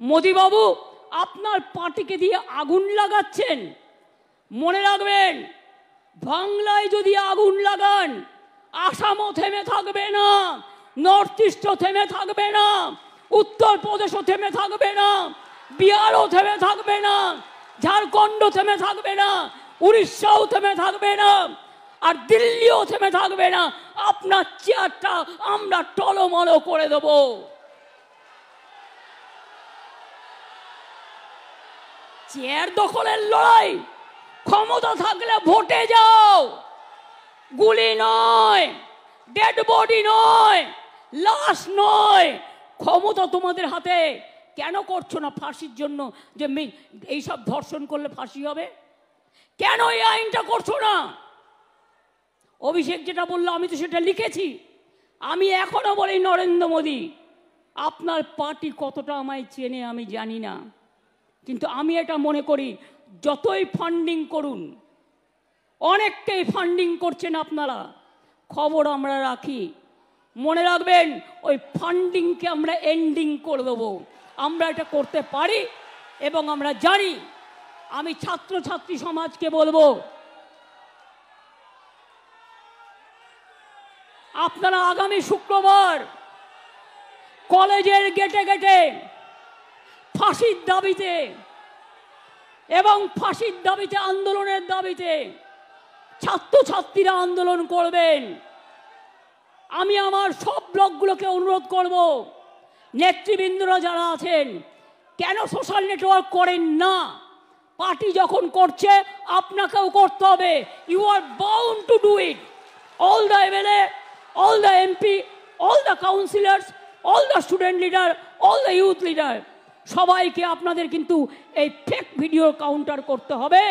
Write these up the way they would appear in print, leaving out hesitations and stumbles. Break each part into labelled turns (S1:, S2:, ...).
S1: মোদি বাবু আপনার পার্টিকে দিয়ে আগুন লাগাচ্ছেন। মনে রাখবেন, বাংলায় যদি আগুন লাগান, আসামও থেমে থাকবে না, নর্থ ইস্টও থেমে থাকবে না, উত্তরপ্রদেশও থেমে থাকবে না, বিহারও থেমে থাকবে না, ঝাড়খণ্ডও থেমে থাকবে না, উড়িষ্যাও থেমে থাকবে না, আর দিল্লিও থেমে থাকবে না। আপনার চেয়ারটা আমরা টলমল করে দেব। চেয়ার দখলের লড়াই, ক্ষমতা থাকলে ভোটে যাও, গুলি নয়, ডেড বডি নয়, লাশ নয়। ক্ষমতা তোমাদের হাতে। কেন করছো না ফাঁসির জন্য? যে এইসব ধর্ষণ করলে ফাঁসি হবে, কেন এই আইনটা করছো না? অভিষেক যেটা বললো আমি তো সেটা লিখেছি। আমি এখনো বলি, নরেন্দ্র মোদী আপনার পার্টি কতটা আমায় চেনে আমি জানি না, কিন্তু আমি এটা মনে করি যতই ফান্ডিং করুন, অনেককেই ফান্ডিং করছেন আপনারা, খবর আমরা রাখি। মনে রাখবেন, ওই ফান্ডিংকে আমরা এন্ডিং করে দেবো। আমরা এটা করতে পারি এবং আমরা জানি। আমি ছাত্রছাত্রী সমাজকে বলবো, আপনারা আগামী শুক্রবার কলেজের গেটে গেটে ফাঁসির দাবিতে এবং ফাঁসির দাবিতে, আন্দোলনের দাবিতে ছাত্রছাত্রীরা আন্দোলন করবেন। আমি আমার সব ব্লকগুলোকে অনুরোধ করব, নেতৃবৃন্দরা যারা আছেন, কেন সোশ্যাল নেটওয়ার্ক করেন না? পার্টি যখন করছে আপনাকেও করতে হবে। You are bound to do it. All the MLA, all the MP, all the councillors, all the student leader, all the youth leader, সবাইকে আপনাদের কিন্তু এই ফেক ভিডিওর কাউন্টার করতে হবে,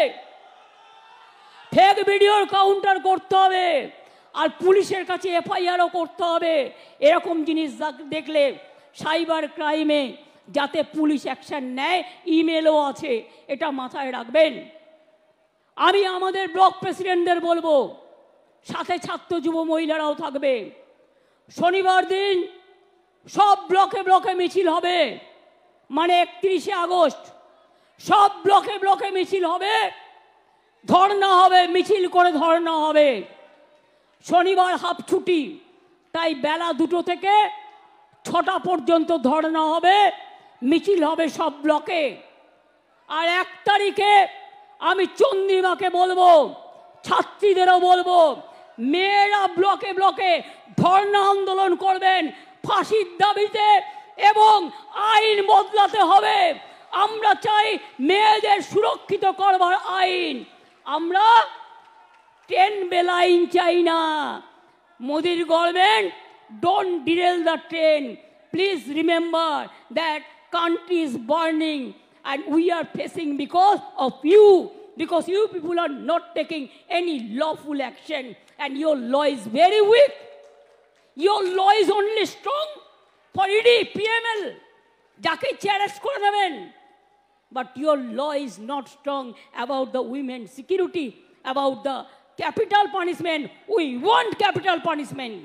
S1: ফেক ভিডিওর কাউন্টার করতে হবে, আর পুলিশের কাছে এফআইআরও করতে হবে। এরকম জিনিস দেখলে সাইবার ক্রাইমে যাতে পুলিশ অ্যাকশন নেয়, ইমেলও আছে, এটা মাথায় রাখবেন। আমি আমাদের ব্লক প্রেসিডেন্টদের বলবো, সাথে ছাত্র যুব মহিলারাও থাকবে। শনিবার দিন সব ব্লকে ব্লকে মিছিল হবে, মানে 31শে আগস্ট সব ব্লকে ব্লকে মিছিল হবে, ধর্ণা হবে, মিছিল করে ধর্ণা হবে। শনিবার হাফ ছুটি, তাই বেলা 2টো থেকে 6টা পর্যন্ত ধর্ণা হবে, মিছিল হবে সব ব্লকে। আর 1 তারিখে আমি চন্দ্রিমাকে বলবো, ছাত্রীদেরও বলবো, মেয়েরা ব্লকে ব্লকে ধর্ণা আন্দোলন করবেন ফাঁসির দাবিতে, এবং আইন বদলাতে হবে। আমরা চাই মেয়েদের সুরক্ষিত করবার আইন। আমরা 10 বেল আইন চাই না। মোদির government, don't derail the train. Please remember that country is burning and we are facing because of you, because you people are not taking any lawful action and your law is very weak. Your law is only strong for ED, PML, যাকে challenge করে নেবেন, but your law is not strong about the women's security, about the capital punishment. We want capital punishment.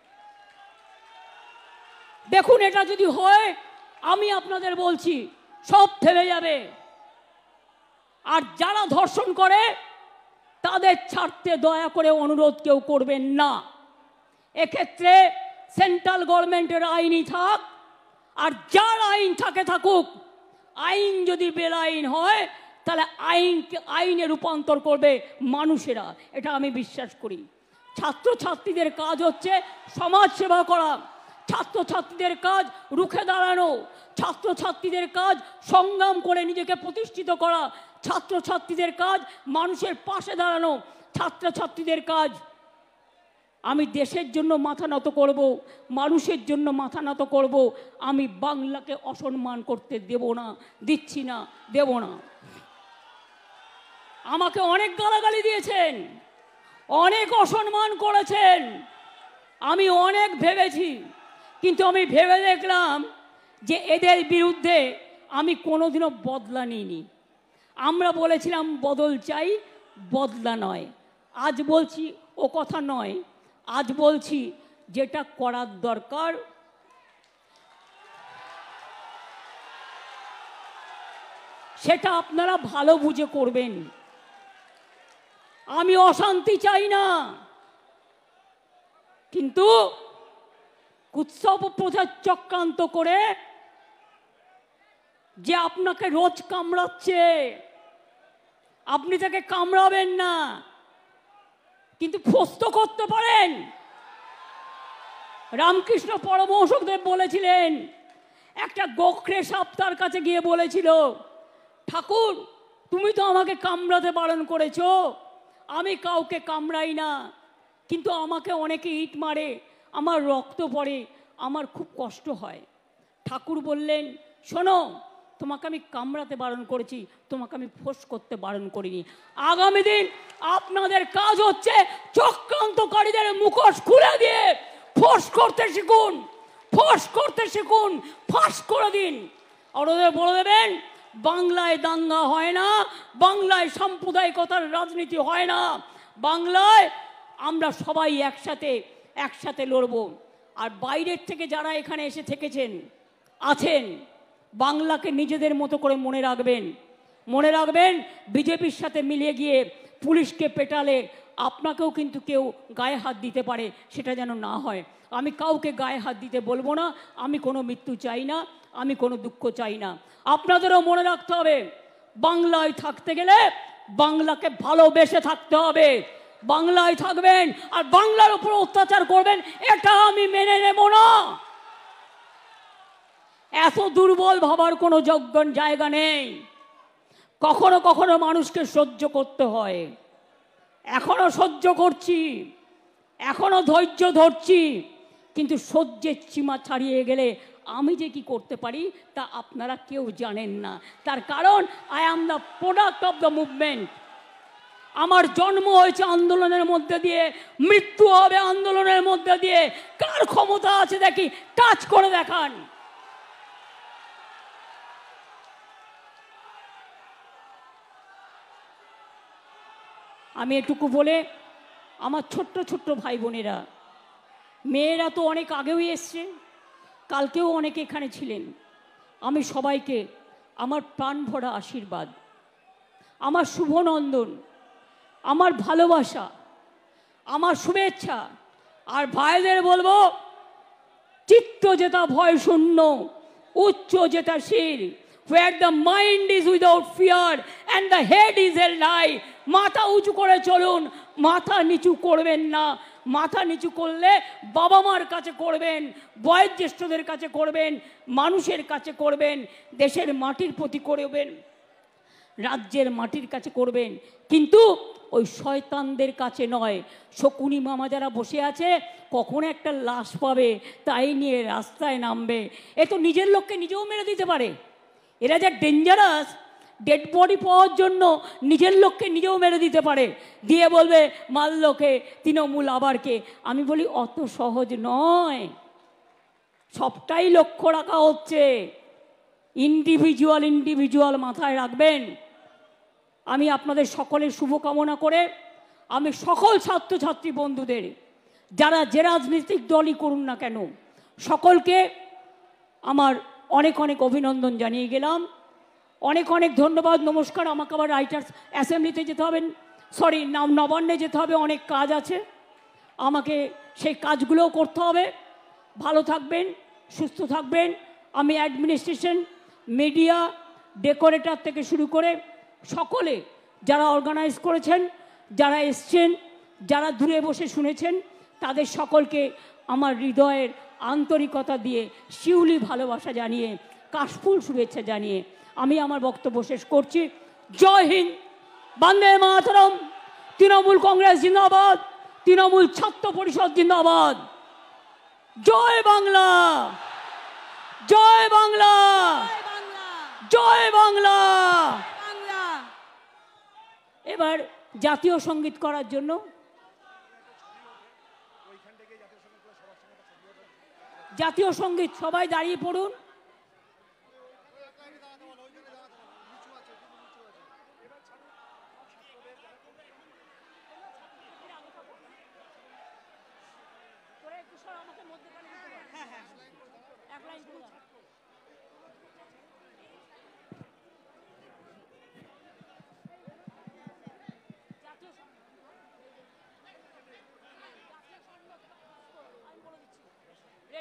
S1: দেখুন, এটা যদি হয়, আমি আপনাদের বলছি সব থেমে যাবে। আর যারা ধর্ষণ করে তাদের ছাড়তে দয়া করে অনুরোধ কেউ করবেন না। এক্ষেত্রে সেন্ট্রাল গভর্নমেন্টের আইনই থাক, আর যার আইন থাকে থাকুক। আইন যদি বেআইন হয় তাহলে আইনে রূপান্তর করবে মানুষেরা, এটা আমি বিশ্বাস করি। ছাত্রছাত্রীদের কাজ হচ্ছে সমাজ সেবা করা, ছাত্রছাত্রীদের কাজ রুখে দাঁড়ানো, ছাত্রছাত্রীদের কাজ সংগ্রাম করে নিজেকে প্রতিষ্ঠিত করা, ছাত্রছাত্রীদের কাজ মানুষের পাশে দাঁড়ানো, ছাত্রছাত্রীদের কাজ আমি দেশের জন্য মাথা নত করব, মানুষের জন্য মাথা নত করব। আমি বাংলাকে অসম্মান করতে দেব না, দিচ্ছি না, দেব না। আমাকে অনেক গালাগালি দিয়েছেন, অনেক অসম্মান করেছেন, আমি অনেক ভেবেছি, কিন্তু আমি ভেবে দেখলাম যে এদের বিরুদ্ধে আমি কোনোদিনও বদলা নিইনি। আমরা বলেছিলাম বদল চাই, বদলা নয়। আজ বলছি ও কথা নয়, আজ বলছি যেটা করার দরকার। সেটা আপনারা ভালো বুঝে করবেন। আমি অশান্তি চাই না, কিন্তু উৎসব প্রচার চক্রান্ত করে যে আপনাকে রোজ কামড়াচ্ছে, আপনি তাকে কামড়াবেন না, কিন্তু ফস্ত করতে পারেন। রামকৃষ্ণ পরমহংসদেব বলেছিলেন, একটা গোখরে সাপ তার কাছে গিয়ে বলেছিল, ঠাকুর তুমি তো আমাকে কামড়াতে বারণ করেছো, আমি কাউকে কামড়াই না, কিন্তু আমাকে অনেকে ইট মারে, আমার রক্ত পড়ে, আমার খুব কষ্ট হয়। ঠাকুর বললেন, শোনো, তোমাকে আমি কামড়াতে বারণ করেছি, তোমাকে আমি ফোঁস করতে বারণ করিনি। আগামী দিন আপনাদের কাজ হচ্ছে চক্রান্তকারীদের মুখোশ খুলে দিয়ে ফোঁস করতে শিখুন, ফোঁস করতে শিখুন, ফাঁস করে দিন। আর ওদের বলে দেবেন, বাংলায় দাঙ্গা হয় না, বাংলায় সাম্প্রদায়িকতার রাজনীতি হয় না, বাংলায় আমরা সবাই একসাথে লড়ব। আর বাইরের থেকে যারা এখানে এসে থেকেছেন আছেন, বাংলাকে নিজেদের মতো করে মনে রাখবেন। বিজেপির সাথে মিলিয়ে গিয়ে পুলিশকে পেটালে আপনাকেও কিন্তু কেউ গায়ে হাত দিতে পারে, সেটা যেন না হয়। আমি কাউকে গায়ে হাত দিতে বলবো না, আমি কোনো মৃত্যু চাই না, আমি কোনো দুঃখ চাই না। আপনাদেরও মনে রাখতে হবে, বাংলায় থাকতে গেলে বাংলাকে ভালোবেসে থাকতে হবে। বাংলায় থাকবেন আর বাংলার উপর অত্যাচার করবেন, এটা আমি মেনে নেব না। এত দুর্বল ভাবার কোনো জায়গা নেই। কখনো কখনো মানুষকে সহ্য করতে হয়, এখনো সহ্য করছি, এখনো ধৈর্য ধরছি, কিন্তু সহ্যের সীমা ছাড়িয়ে গেলে আমি যে কি করতে পারি তা আপনারা কেউ জানেন না। তার কারণ I am the product of the movement. আমার জন্ম হয়েছে আন্দোলনের মধ্যে দিয়ে, মৃত্যু হবে আন্দোলনের মধ্যে দিয়ে। কার ক্ষমতা আছে দেখি, টাচ করে দেখান। আমি এটুকু বলে, আমার ছোট্ট ছোট্ট ভাই বোনেরা, মেয়েরা তো অনেক আগেও এসছে, কালকেও অনেকে এখানে ছিলেন, আমি সবাইকে আমার প্রাণ ভরা আশীর্বাদ, আমার শুভনন্দন, আমার ভালোবাসা, আমার শুভেচ্ছা। আর ভাইদের বলবো, চিত্ত যেটা ভয় শূন্য, উচ্চ যেটা শির, where the mind is without fear and the head is held high। মাথা উঁচু করে চলুন, মাথা নিচু করবেন না। মাথা নিচু করলে বাবা মার কাছে করবেন, বয়োজ্যেষ্ঠদের কাছে করবেন, মানুষের কাছে করবেন, দেশের মাটির প্রতি করবেন, রাজ্যের মাটির কাছে করবেন, কিন্তু ওই শয়তানদের কাছে নয়। শকুনি মামা যারা বসে আছে, কখন একটা লাশ পাবে তাই নিয়ে রাস্তায় নামবে। এ তো নিজের লোককে নিজেও মেরে দিতে পারে। এরা যা ডেঞ্জারাস, ডেড বডি পাওয়ার জন্য নিজের লোককে নিজেও মেরে দিতে পারে, দিয়ে বলবে মারলোকে তৃণমূল আবার কে। আমি বলি অত সহজ নয়, সবটাই লক্ষ্য রাখা হচ্ছে। ইন্ডিভিজুয়াল মাথায় রাখবেন। আমি আপনাদের সকলের শুভকামনা করে আমি সকল ছাত্রছাত্রী বন্ধুদের, যারা যে রাজনৈতিক দলই করুন না কেন, সকলকে আমার অনেক অনেক অভিনন্দন জানিয়ে গেলাম। অনেক অনেক ধন্যবাদ, নমস্কার। আমাকে আবার রাইটার্স অ্যাসেম্বলিতে যেতে হবে, নবান্নে যেতে হবে, অনেক কাজ আছে, আমাকে সেই কাজগুলোও করতে হবে। ভালো থাকবেন, সুস্থ থাকবেন। আমি অ্যাডমিনিস্ট্রেশন, মিডিয়া, ডেকোরেটর থেকে শুরু করে সকলে যারা অর্গানাইজ করেছেন, যারা এসছেন, যারা দূরে বসে শুনেছেন, তাদের সকলকে আমার হৃদয়ের আন্তরিকতা দিয়ে, শিউলি ভালোবাসা জানিয়ে, কাশফুল শুভেচ্ছা জানিয়ে আমি আমার বক্তব্য শেষ করছি। জয় হিন্দ, বন্দে মাতরম, তৃণমূল কংগ্রেস জিন্দাবাদ, তৃণমূল ছাত্র পরিষদ জিন্দাবাদ। জয় বাংলা, জয় বাংলা, জয় বাংলা। এবার জাতীয় সঙ্গীত করার জন্য জাতীয় সঙ্গীত সবাই দাঁড়িয়ে পড়ুন।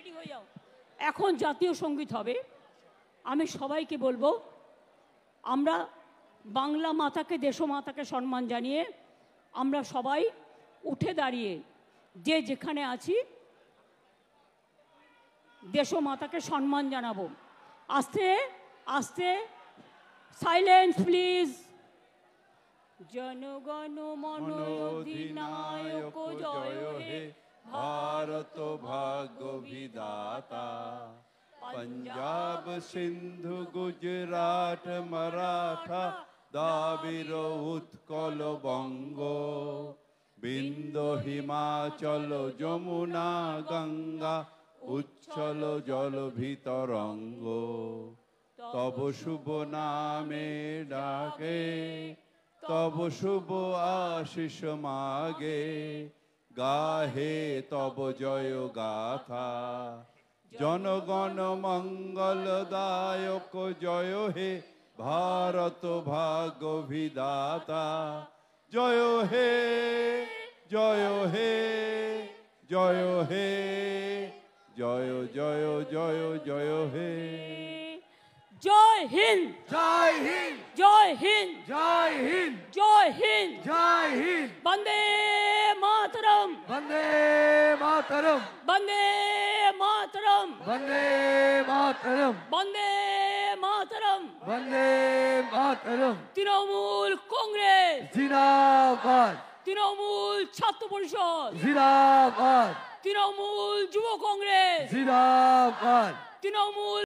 S1: রেডি হয়ে যাও। এখন জাতীয় সঙ্গীত হবে। আমি সবাইকে বলবো, আমরা বাংলা মাতাকে, দেশমাতাকে সম্মান জানিয়ে আমরা সবাই উঠে দাঁড়িয়ে যে যেখানে আছি দেশমাতাকে সম্মান জানাবো। আস্তে আস্তে, সাইলেন্স প্লিজ। জনগণ মন অধিনায়ক জয় হে,
S2: ভারত ভাগ্য বিধাতা। पंजाब सिंधु गुजरात मराठा दाबिर उत्कल बंग, बिंदु हिमाचल যমুনা गंगा उच्छल जल ভিতরঙ্গ। तब शुभ नामे डाके तब शुभ आशीष मागे, गाहे तब जय गाथा। जनगण मंगलदायक जय हे, भारत भाग्य विधाता। जय हे जय हे जय हे, जय जय जय जय हे।
S1: जय हिंद,
S3: जय हिंद,
S1: जय हिंद,
S3: जय हिंद,
S1: जय हिंद,
S3: जय हिंद।
S1: वंदे मातरम,
S3: वंदे मातरम,
S1: वंदे मातरम,
S3: वंदे मातरम,
S1: वंदे मातरम।
S3: वंदे मातरम।
S1: तृणमूल कांग्रेस
S3: जिंदाबाद,
S1: तृणमूल छात्र परिषद
S3: जिंदाबाद,
S1: तृणमूल युवा कांग्रेस
S3: जिंदाबाद,
S1: तृणमूल